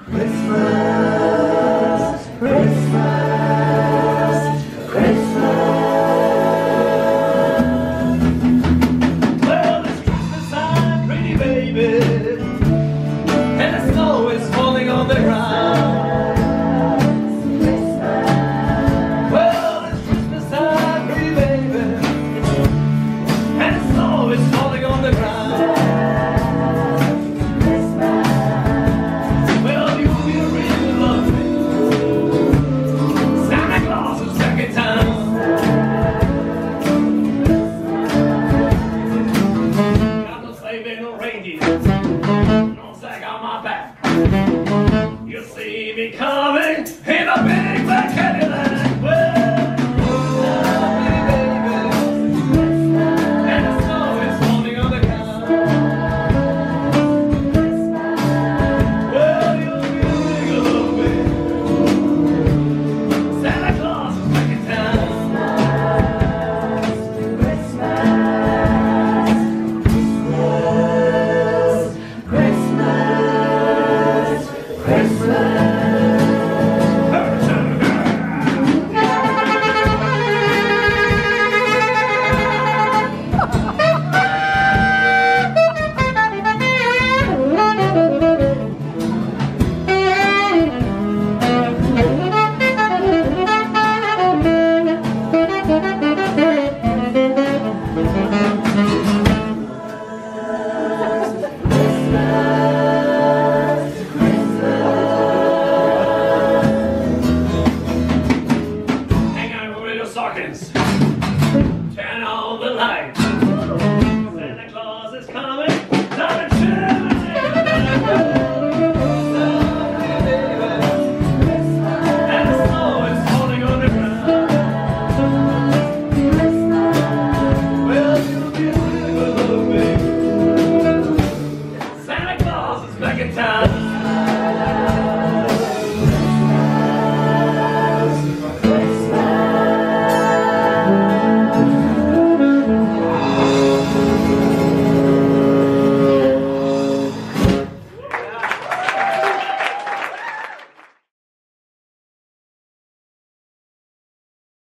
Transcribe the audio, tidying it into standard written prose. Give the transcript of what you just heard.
Christmas, Christmas, Christmas. Well, it's Christmas time, pretty baby, and the snow is falling on the ground. Well, it's Christmas time, pretty baby, and the snow is falling on the ground. No sack on my back. You see me coming in a big vacation.